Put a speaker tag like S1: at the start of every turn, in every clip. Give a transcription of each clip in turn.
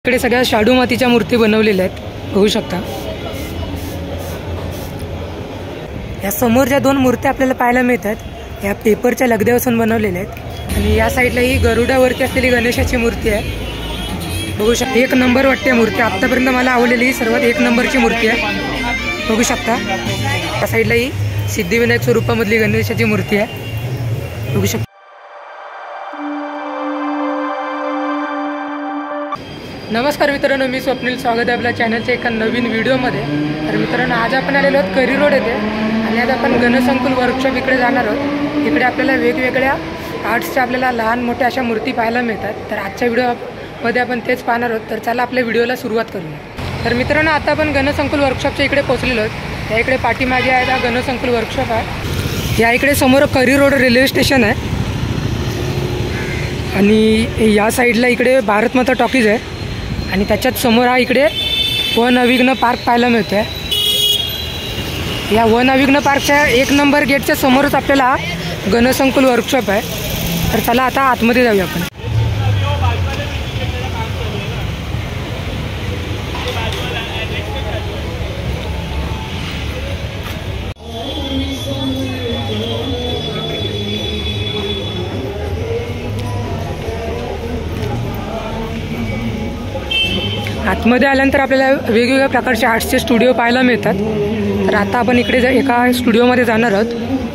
S1: इकडे सगळ्या शाडू मातीच्या मूर्ती बनवलेल्या आहेत, बघू शकता। या समोर ज्या दोन मूर्त्या आपल्याला पाहायला मिळतात या पेपरच्या लगद्यापासून बनवलेल्या आहेत आणि या साईडला ही गरुडावरती असलेली गणेशाची मूर्ती आहे, बघू शकता। एक नंबर वाटते मूर्ती, आतापर्यंत मला आवडलेली सर्वात एक नंबरची मूर्ती आहे, बघू शकता। या साईडला ही सिद्धिविनायक स्वरूपामधली गणेशाची मूर्ती आहे, बघू शकता। नमस्कार मित्रांनो, मी स्वप्नील, स्वागत आहे आपल्या चॅनलच्या एका नवीन व्हिडिओमध्ये। तर मित्रांनो, आज आपण आलेलो आहोत करी रोड येथे आणि आज आपण गणसंकुल वर्कशॉप इकडे जाणार आहोत। इकडे आपल्याला वेगवेगळ्या आर्ट्सच्या आपल्याला लहान मोठ्या अशा मूर्ती पाहायला मिळतात। तर आजच्या व्हिडिओमध्ये आपण तेच पाहणार आहोत। तर चला आपल्या व्हिडिओला सुरुवात करूया। तर मित्रांनो, आता आपण गणसंकुल वर्कशॉपच्या इकडे पोहोचलेलो आहोत। या इकडे पाठीमागे आहे हा गणसंकुल वर्कशॉप आहे। या इकडे समोर करी रोड रेल्वे स्टेशन आहे आणि या साईडला इकडे भारत माता टॉकीज आहे आणि त्याच्यात समोर हा इकडे वन अविघ्न पार्क पाहायला मिळतोय। या वन अविघ्न पार्कच्या एक नंबर गेटच्या समोरच आपल्याला गणसंकुल वर्कशॉप आहे। तर चला आता आतमध्ये जाऊया आपण। आतमध्ये आल्यानंतर आपल्याला वेगवेगळ्या प्रकारचे आर्ट्सचे स्टुडिओ पाहायला मिळतात। तर आता आपण इकडे एका स्टुडिओमध्ये जाणार आहोत,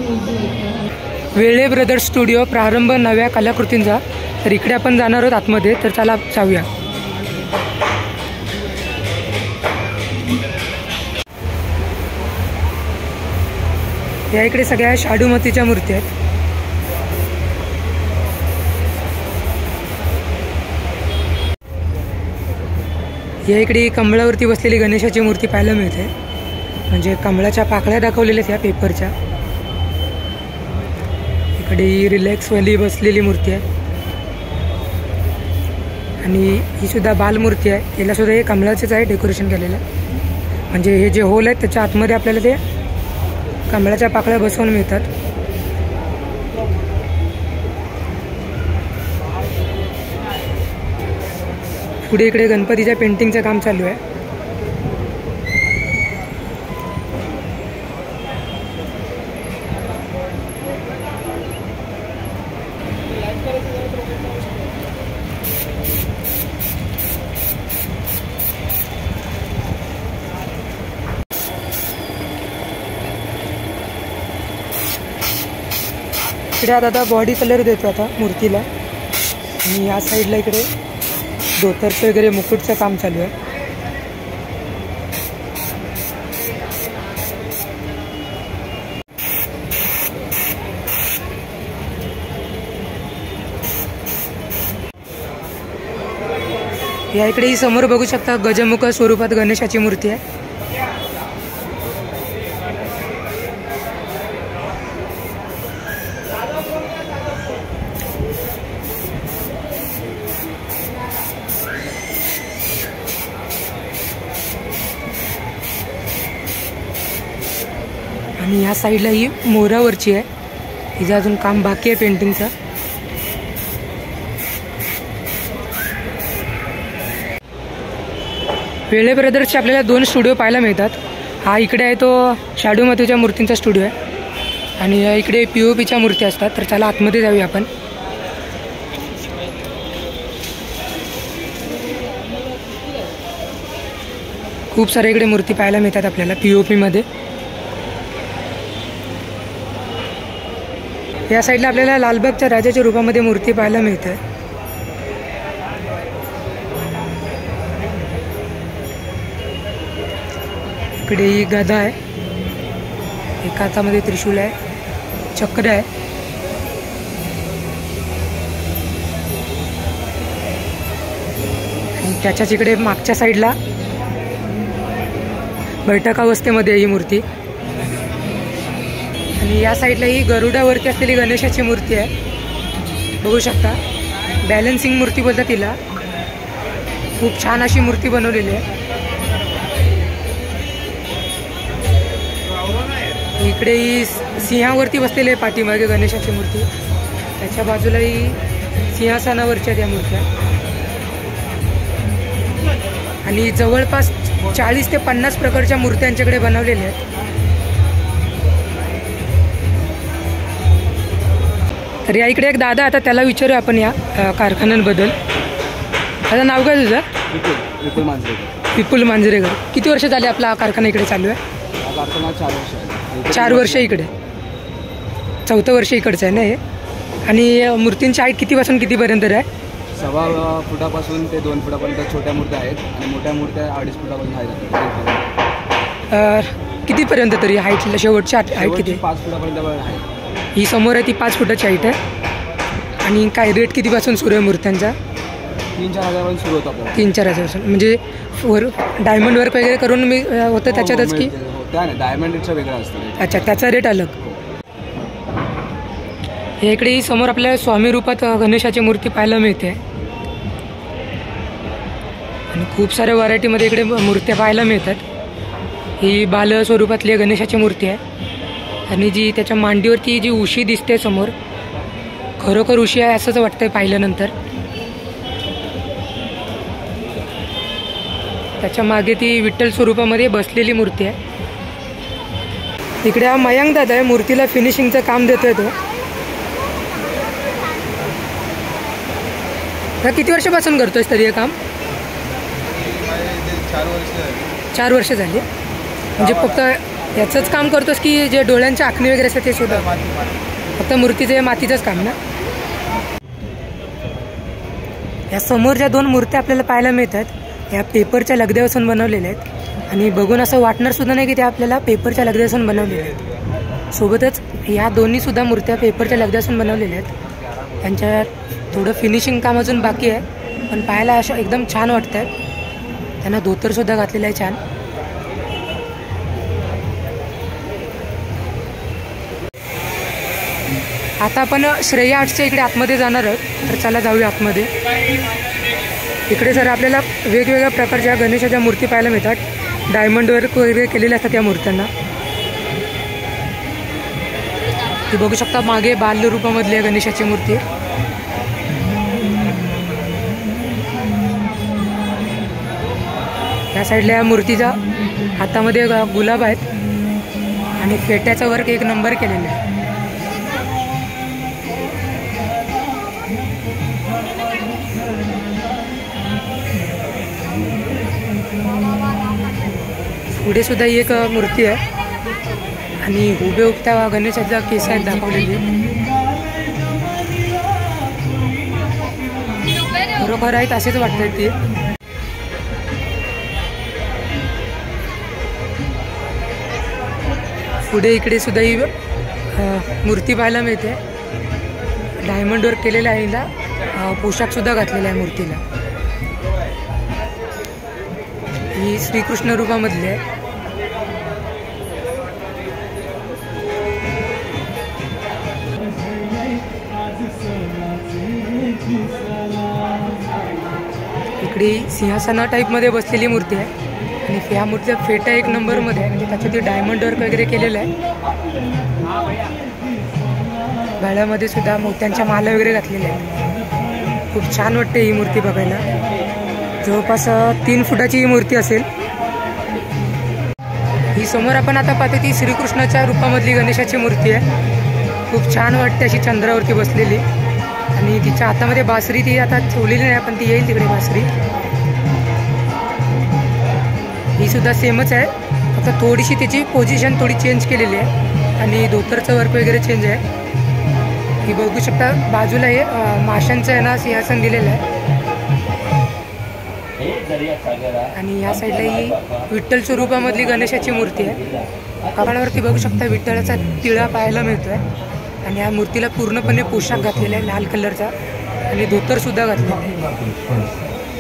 S1: वेळे ब्रदर्स स्टुडिओ, प्रारंभ नव्या कलाकृतींचा। तर इकडे आपण जाणार आहोत आतमध्ये, तर चला जाऊया। या इकडे सगळ्या शाडू मातीच्या मूर्ती आहेत। या इकडे कमळावरती बसलेली गणेशाची मूर्ती पाहायला मिळते, म्हणजे कमळाच्या पाकळ्या दाखवलेल्या आहेत या पेपरच्या। इकडे रिलॅक्सवाली बसलेली मूर्ती आहे आणि ही सुद्धा बालमूर्ती आहे। याला सुद्धा हे कमळाचेच आहे डेकोरेशन केलेलं, म्हणजे हे जे होल आहेत त्याच्या आतमध्ये आपल्याला ते कमळाच्या पाकळ्या बसवून मिळतात। पुढे इकडे गणपतीच्या पेंटिंगचं काम चालू आहे। इकडे आता बॉडी कलर देतो आता मूर्तीला आणि या साईडला इकडे धोतरचं वगैरे मुकुटचं काम चालू आहे। या इकडे ही समोर बघू शकता गजमुख स्वरूपात गणेशाची मूर्ती आहे। आणि या साईडला ही मोरावरची आहे, हिचं अजून काम बाकी आहे पेंटिंगचं। वेळे ब्रदर्सचे आपल्याला दोन स्टुडिओ पाहायला मिळतात। हा इकडे आहे तो शाडू मातीच्या मूर्तींचा स्टुडिओ आहे आणि इकडे POPच्या मूर्ती असतात। तर चला आतमध्ये जाऊया आपण। खूप सारे इकडे मूर्ती पाहायला मिळतात आपल्याला POP मध्ये। या साईडला आपल्याला लालबागच्या राजाच्या रूपामध्ये मूर्ती पाहायला मिळते। इकडे ही गदा आहे, एका हातामध्ये त्रिशूल आहे, चक्र आहे आणि त्याच्याच इकडे मागच्या साईडला बैठकावस्थेमध्ये आहे ही मूर्ती आणि या साईडला ही गरुडावरती असलेली गणेशाची मूर्ती आहे, बघू शकता। बॅलन्सिंग मूर्ती बोलतात तिला, खूप छान अशी मूर्ती बनवलेली आहे। इकडे ही सिंहावरती बसलेली आहे पाठीमागे गणेशाची मूर्ती, त्याच्या बाजूला ही सिंहासनावरच्या त्या मूर्त्या। आणि जवळपास 40 ते 50 प्रकारच्या मूर्त्या यांच्याकडे बनवलेल्या आहेत. तर या इकडे एक दादा, आता त्याला विचारू आपण या कारखान्यांबद्दल. त्याचं नाव काय तुझं?
S2: विपुल मांजरेकर.
S1: विपुल मांजरेकर. किती वर्ष झाले आपला कारखाना इकडे चालू आहे?
S2: कारखाना 4 वर्ष.
S1: 4 वर्ष इकडे. 4थं वर्ष इकडचं आहे ना हे. आणि मूर्तींची हाईट कितीपासून कितीपर्यंत आहे?
S2: 6 फुटापासून ते 2 फुटापर्यंत छोट्या मूर्त्या आहेत आणि मोठ्या मूर्त्या 2.5 फुटापर्यंत आहेत.
S1: कितीपर्यंत तरी हाईटला शेवटची हाईट किती?
S2: 5 फुटापर्यंत आहे.
S1: ही समोर आहे ती 5 फुटाची हाईट आहे. आणि काय रेट कितीपासून सुरू आहे मूर्त्यांचा?
S2: 3-4 हजारापासून सुरू होतं आपल्याला.
S1: 3-4 हजारपासून. म्हणजे डायमंड वर्क वगैरे करून मी होतं त्याच्यातच की?
S2: त्या नाही, डायमंड रेटचं वेगळं असतं.
S1: अच्छा, त्याचा रेट अलग. हे इकडे समोर आपल्याला स्वामी रूपात गणेशाची मूर्ती पाहायला मिळते आणि खूप साऱ्या व्हरायटीमध्ये इकडे मूर्त्या पाहायला मिळतात. ही बाल स्वरूपातली गणेशाची मूर्ती आहे आणि जी त्याच्या मांडीवरती जी उशी दिसते समोर, खरोखर उशी आहे असंच वाटतंय पाहिल्यानंतर. त्याच्या मागे ती विठ्ठल स्वरूपामध्ये बसलेली मूर्ती आहे. इकडे हा मयांक दादा आहे, मूर्तीला फिनिशिंगचं काम देतोय तो. किती वर्षापासून करतोयस तरी हे काम? 4 वर्ष झाली. म्हणजे फक्त याचंच काम करतोस की जे डोळ्यांच्या आखणी वगैरे असतात ते सुद्धा? फक्त मूर्तीचं मातीचंच काम ना? या समोर ज्या 2 मूर्त्या आपल्याला पाहायला मिळतात ह्या पेपरच्या लगद्यापासून बनवलेल्या आहेत आणि बघून असं वाटणार सुद्धा नाही की त्या आपल्याला पेपरच्या लगद्यापासून बनवलेल्या आहेत. सोबतच ह्या दोन्हीसुद्धा मूर्त्या पेपरच्या लगद्यापासून बनवलेल्या आहेत. त्यांच्या थोडं फिनिशिंग काम अजून बाकी आहे पण पाहायला अशा एकदम छान वाटत आहेत. त्यांना धोतरसुद्धा घातलेलं आहे छान. आता आपण श्रेया आर्ट्सच्या इकडे आतमध्ये जाणार आहोत. तर चला जाऊया आतमध्ये. इकडे सर आपल्याला वेगवेगळ्या प्रकारच्या गणेशाच्या मूर्ती पाहायला मिळतात. डायमंड वर्क वगैरे केलेले असतात त्या मूर्त्यांना. ती बघू शकता मागे बाल रूपामधली गणेशाची मूर्ती. या साईडला या मूर्तीच्या हातामध्ये गुलाब आहेत आणि फेट्याचा वर्क 1 नंबर केलेला आहे. पुढे सुद्धा एक मूर्ती आहे आणि उभे उभत्या गणेशाच्या केस आहेत दाखवलेली. खरोखर आहेत असेच वाटतात ते. पुढे इकडे सुद्धा ही मूर्ती पाहायला मिळते. डायमंड वर्क केलेला आहे. हिला पोशाख सुद्धा घातलेला आहे मूर्तीला. ही श्रीकृष्ण रूपामधली आहे. इकडे सिंहासना टाईपमध्ये बसलेली मूर्ती आहे आणि ह्या मूर्तीचा फेटा 1 नंबरमध्ये आहे. म्हणजे त्याच्यात डायमंड वर्क वगैरे केलेलं आहे. गळ्यामध्ये सुद्धा मोत्यांच्या माला वगैरे घातलेल्या आहेत. खूप छान वाटते ही मूर्ती बघायला. जवळपास 3 फुटाची ही मूर्ती असेल. ही समोर आपण आता पाहतो ती श्रीकृष्णाच्या रूपामधली गणेशाची मूर्ती आहे. खूप छान वाटते अशी चंद्रावरती बसलेली आणि तिच्या हातामध्ये बासरी. ती आता ठेवलेली नाही पण ती येईल तिकडे बासरी. ही सुद्धा सेमच आहे, फक्त थोडीशी त्याची पोझिशन थोडी चेंज केलेली आहे आणि धोतरचं वर्क वगैरे चेंज आहे. ही बघू शकता बाजूला हे माशांचं आहे ना सिंहासन दिलेलं आहे आणि या साईडला ही विठ्ठल स्वरूपामधली गणेशाची मूर्ती आहे. कपाळावरती बघू शकता विठ्ठलाचा तिळा पाहायला मिळतोय आणि या मूर्तीला पूर्णपणे पोशाख घातलेला आहे लाल कलरचा आणि धोतर सुद्धा घातलेला आहे.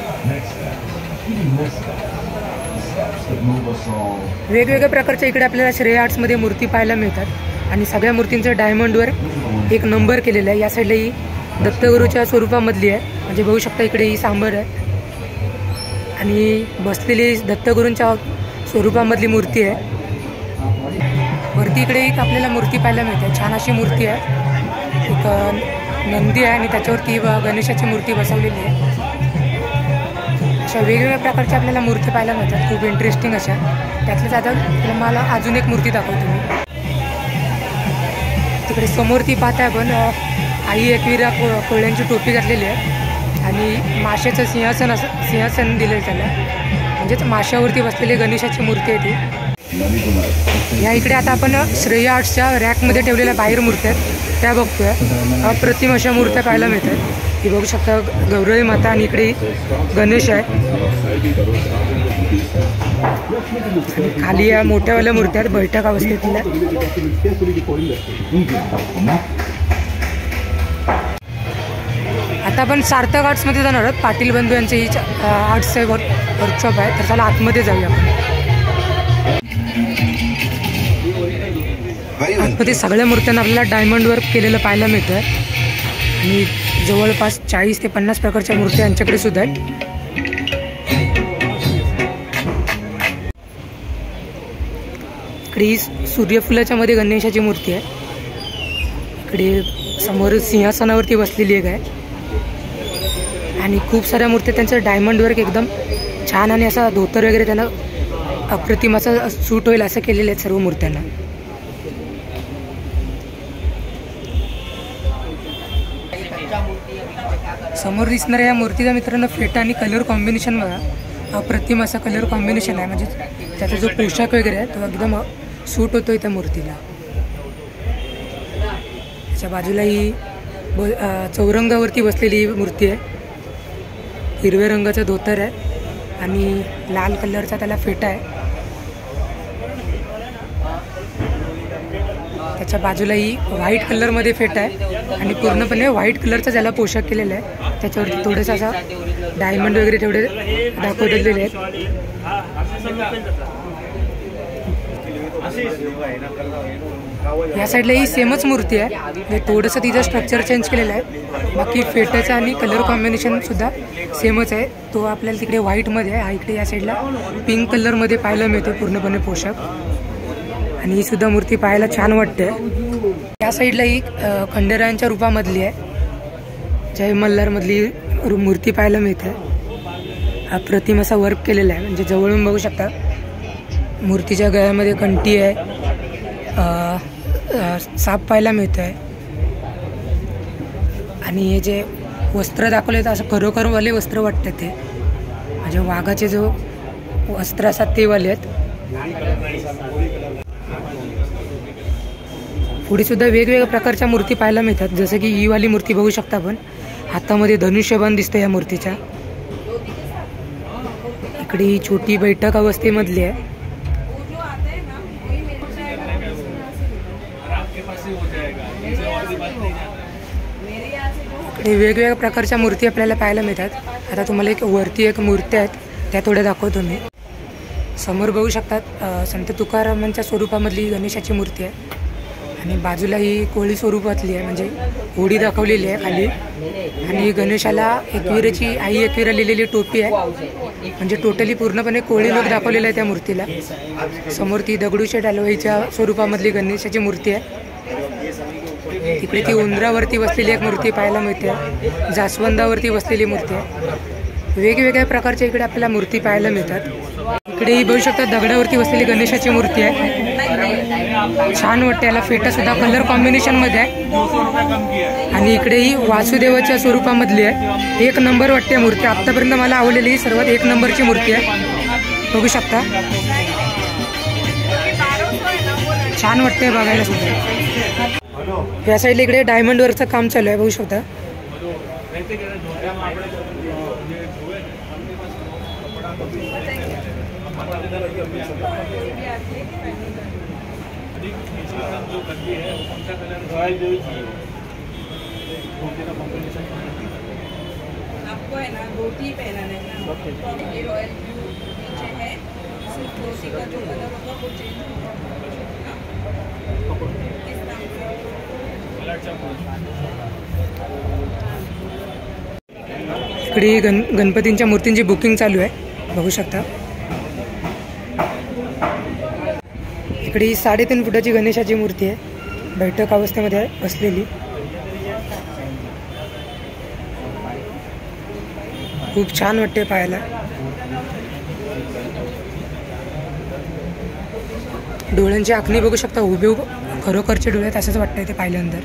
S1: वेगवेगळ्या प्रकारच्या इकडे आपल्याला श्रेया आर्ट्समध्ये मूर्ती पाहायला मिळतात आणि सगळ्या मूर्तींचं डायमंडवर 1 नंबर केलेला आहे. या साईडला ही दत्तगुरूच्या स्वरूपामधली आहे. म्हणजे बघू शकता इकडे ही सांबर आहे आणि बसलेली दत्तगुरूंच्या स्वरूपामधली मूर्ती आहे. वरती इकडे एक आपल्याला मूर्ती पाहायला मिळते. छान अशी मूर्ती आहे. एक नंदी आहे आणि त्याच्यावरती गणेशाची मूर्ती बसवलेली आहे. अशा वेगवेगळ्या प्रकारच्या आपल्याला मूर्ती पाहायला मिळतात, खूप इंटरेस्टिंग अशा. त्यातल्याच आता मला अजून एक मूर्ती दाखवतो मी. तिकडे समोर ती पाहताय आपण आई एकविरा कोळ्यांची टोपी घातलेली आहे आणि माशाचं सिंहासन दिलं आहे त्याला, म्हणजेच माशावरती बसलेली गणेशाची मूर्ती आहे ती. या इकडे आता आपण श्रेया आर्ट्सच्या रॅकमध्ये ठेवलेल्या बाहेर मूर्त्या आहेत त्या बघतोय. अप्रतिम अशा मूर्त्या पाहायला मिळतात. ही बघू शकता गौरवी माता आणि इकडे गणेश आहे. खाली या मोठ्यावाल्या मूर्त्या आहेत बैठक अवस्थेतल्या. आता आपण सार्थक आर्ट्समध्ये जाणार आहोत. पाटील बंधू यांचं ही आर्ट्सचं वर्कशॉप आहे, तर चला आतमध्ये जाऊया आपण. आतमध्ये सगळ्या मूर्त्यांना आपल्याला डायमंड वर्क केलेलं पाहायला मिळतं आणि जवळपास 40 ते 50 प्रकारच्या मूर्त्या यांच्याकडे सुद्धा आहेत. इकडे सूर्यफुलाच्या मध्ये गणेशाची मूर्ती आहे. इकडे समोर सिंहासनावरती बसलेली एक आहे आणि खूप साऱ्या मूर्त्या त्यांचं डायमंड वर्क एकदम छान आणि असा धोतर वगैरे त्यांना अप्रतिम असं सूट होईल असं केलेलं आहे सर्व मूर्त्यांना. समोर दिसणाऱ्या या मूर्तीचा मित्रांनो फेटा आणि कलर कॉम्बिनेशन बघा, अप्रतिम असा कलर कॉम्बिनेशन आहे. म्हणजे त्याचा जो पोशाख वगैरे आहे तो एकदम सूट होतोय त्या मूर्तीला. त्याच्या बाजूला ही चौरंगावरती बसलेली मूर्ती आहे. हिरव्या रंगाचा धोतर आहे आणि लाल कलरचा त्याला फेटा आहे. त्याच्या बाजूला ही व्हाईट कलरमध्ये फेटा आहे आणि पूर्णपणे व्हाईट कलरचा त्याला पोशाख केलेला आहे. त्याच्यावरती थोडंसं असा डायमंड वगैरे तेवढे दाखवलेले आहेत. या साईडला ही सेमच मूर्ती आहे, म्हणजे थोडंसं तिचं स्ट्रक्चर चेंज केलेलं आहे. बाकी फेट्याचं आणि कलर कॉम्बिनेशन सुद्धा सेमच आहे. तो आपल्याला तिकडे व्हाईटमध्ये आहे, हा इकडे या साईडला पिंक कलरमध्ये पाहायला मिळते पूर्णपणे पोशाख. आणि ही सुद्धा मूर्ती पाहायला छान वाटते. या साईडला ही खंडेरायांच्या रूपामधली आहे, जय मल्हारमधली मूर्ती पाहायला मिळते. अप्रतिम असा वर्क केलेला आहे, म्हणजे जवळून बघू शकता. मूर्तीच्या गळ्यामध्ये कंठी आहे, साप पाहायला मिळतं आहे आणि हे जे वस्त्र दाखवले तर असं खरोखरवाले वस्त्र वाटतं ते, म्हणजे वाघाचे जो वस्त्र असतात ते वाले आहेत. पुढे सुद्धा वेगवेगळ्या प्रकारच्या मूर्ती पाहायला मिळतात, जसं की ही वाली मूर्ती बघू शकता आपण, हातामध्ये धनुष्यबाण दिसतं या मूर्तीच्या. इकडे ही छोटी बैठक अवस्थेमधली आहे. इकडे वेगवेगळ्या प्रकारच्या मूर्ती आपल्याला पाहायला मिळतात. आता तुम्हाला वरती एक मूर्ती आहेत त्या थोड्या दाखवतो मी. समोर बघू शकतात संत तुकारामांच्या स्वरूपामधली गणेशाची मूर्ती आहे आणि बाजूला ही कोळी स्वरूपातली आहे, म्हणजे होडी दाखवलेली आहे खाली. आणि गणेशाला एकविरेची आई एकविरा लिहिलेली टोपी आहे, म्हणजे टोटली पूर्णपणे कोळी लोक दाखवलेलं आहे त्या मूर्तीला. समोर ती दगडूशेठ हलवाईच्या स्वरूपामधली गणेशाची मूर्ती आहे. तिकडे ती उंदरावरती बसलेली एक मूर्ती पाहायला मिळते, जास्वंदावरती बसलेली मूर्ती आहे. वेगवेगळ्या प्रकारच्या इकडे आपल्याला मूर्ती पाहायला मिळतात. इकडे बघू शकता दगडावरती बसलेली गणेशाची मूर्ती आहे, छान वाटते. याला फेटा सुद्धा कलर कॉम्बिनेशन मध्ये आहे. आणि इकडे ही वासुदेवाच्या स्वरूपामधली आहे, एक नंबर वाटते मूर्ती. आतापर्यंत मला आवडलेली ही सर्वात एक नंबरची मूर्ती आहे, बघू शकता. छान वाटते बघायला सुद्धा. या साईडला इकडे डायमंड वर्कचं काम चालू आहे, बघू शकता.
S3: आपको है ना धोती पहनाना है ना, ये रॉयल ब्लू नीचे है, सिर्फ धोती का जो कलर होगा वो चेंज होगा.
S1: इकडे गणपतींच्या मूर्तींची बुकिंग चालू आहे, बघू शकता. इकडे 3.5 फुटाची गणेशाची मूर्ती आहे, बैठक अवस्थेमध्ये आहे बसलेली. खूप छान वाटते पाहायला. डोळ्यांची आखणी बघू शकता, हुबेहूब खरोखरचे डोळे आहेत असंच वाटतंय ते पाहिल्यानंतर.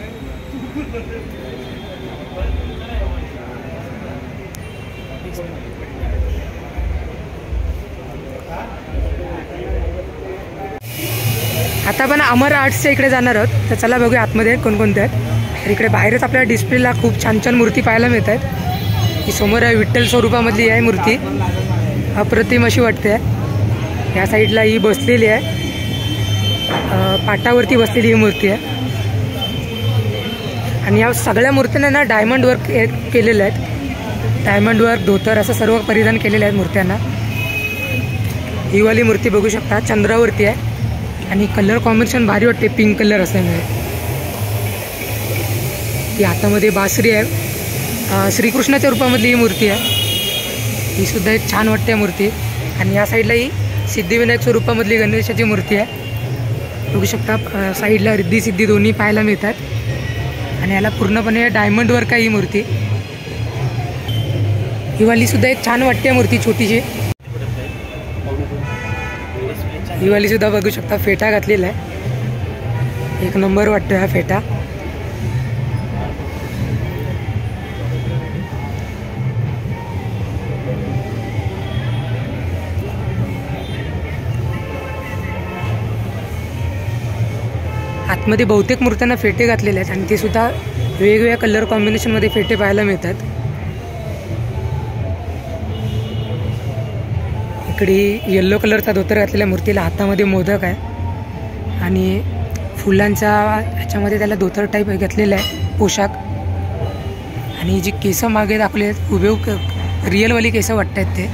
S1: आता आपण अमर आर्ट्सच्या इकडे जाणार आहोत, तर चला बघूया आतमध्ये कोणकोणते आहेत. तर इकडे बाहेरच आपल्या डिस्प्लेला खूप छान छान मूर्ती पाहायला मिळत आहेत. ही समोर आहे विठ्ठल स्वरूपामधली आहे मूर्ती, अप्रतिम अशी वाटते. या साईडला ही बसलेली आहे, पाटावरती बसलेली ही मूर्ती आहे. आणि या सगळ्या मूर्त्यांना ना डायमंड वर्क केलेलं आहेत. डायमंड वर्क, धोतर असं सर्व परिधान केलेलं आहे मूर्त्यांना. ही वाली मूर्ती बघू शकता, चंद्रावरती आहे आणि कलर कॉम्बिनेशन भारी वाटते, पिंक कलर असल्यामुळे. ही हातामध्ये बासरी आहे, श्रीकृष्णाच्या रूपामधली ही मूर्ती आहे. ही सुद्धा एक छान वाटते मूर्ती. आणि या साईडला ही सिद्धिविनायक स्वरूपामधली गणेशाची मूर्ती आहे. बघू शकता साईडला रिद्धी सिद्धी दोन्ही पाहायला मिळतात. आणि याला पूर्णपणे डायमंड वर्क आहे ही मूर्ती. ही वाली सुद्धा एक छान वाटते मूर्ती, छोटीशी. ही वाली सुद्धा बघू शकता, फेटा घातलेला आहे, एक नंबर वाटतो हा फेटा. आतमध्ये बहुतेक मूर्त्यांना फेटे घातलेले आहेत आणि ते सुद्धा वेगवेगळ्या कलर कॉम्बिनेशनमध्ये फेटे पाहायला मिळतात. इकडे येल्लो कलरचा धोतर घातलेल्या मूर्तीला हातामध्ये मोदक आहे आणि फुलांचा ह्याच्यामध्ये त्याला धोतर टाईप घातलेला आहे पोशाख. आणि जी केस मागे दाखवले आहेत हुबेहूब रिअलवाली केस वाटत आहेत ते.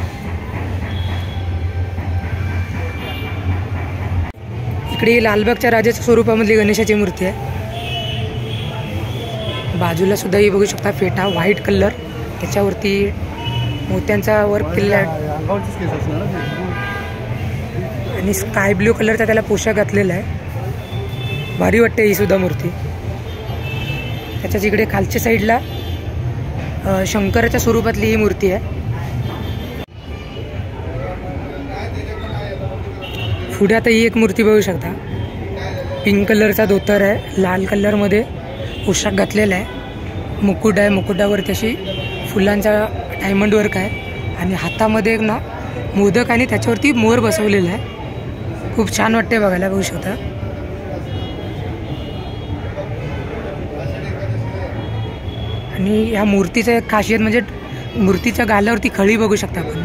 S1: इकडे लालबागच्या राजाच्या स्वरूपामधली गणेशाची मूर्ती आहे. बाजूला सुद्धा ही बघू शकता फेटा, व्हाईट कलर, त्याच्यावरती मोत्यांचा वर्क केलेला आहे आणि स्काय ब्ल्यू कलरचा त्याला पोशाख घातलेला आहे. भारी वाटते ही सुद्धा मूर्ती. त्याच्याच इकडे खालच्या साईडला शंकराच्या स्वरूपातली ही मूर्ती आहे. पुढे आता ही एक मूर्ती बघू शकता, पिंक कलरचा धोतर आहे, लाल कलरमध्ये पोशाख घातलेला आहे, मुकुट आहे, मुकुटावरती अशी फुलांचा डायमंड वर्क आहे आणि हातामध्ये एक ना मोदक आणि त्याच्यावरती मोर बसवलेला आहे. खूप छान वाटते बघायला, बघू शकता. आणि या मूर्तीचं एक खासियत म्हणजे मूर्तीच्या गालावरती खळी बघू शकता आपण.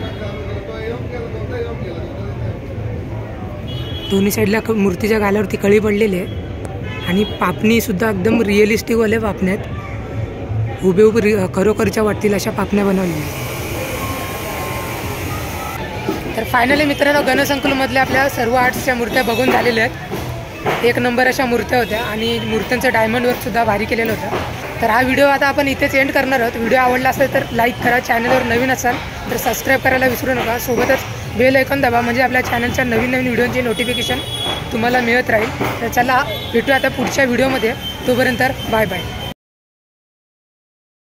S1: दोन्ही साईडला मूर्तीच्या गालावरती खळी पडलेली आहे आणि पापणी सुद्धा एकदम रिअलिस्टिकवाल्या पापण्या आहेत, हुबेहूब खरोखरच्या वाटतील अशा पापण्या बनवलेल्या. तर फायनली मित्रांनो, गणसंकुलमधल्या आपल्या सर्व आर्ट्सच्या मूर्त्या बघून झालेल्या आहेत. एक नंबर अशा मूर्त्या होत्या आणि मूर्त्यांचं डायमंड वर्क सुद्धा भारी केलेलं होतं. तर हा व्हिडिओ आता आपण इथेच एंड करणार आहोत. व्हिडिओ आवडला असेल तर लाईक करा, चॅनलवर नवीन असाल तर सबस्क्राईब करायला विसरू नका. सोबतच बेल आयकॉन दाबा म्हणजे आपल्या चॅनलच्या नवीन नवीन व्हिडिओची नोटिफिकेशन तुम्हाला मिळत राहील. तर चला भेटूया आता पुढच्या व्हिडिओमध्ये. तोपर्यंत बाय बाय.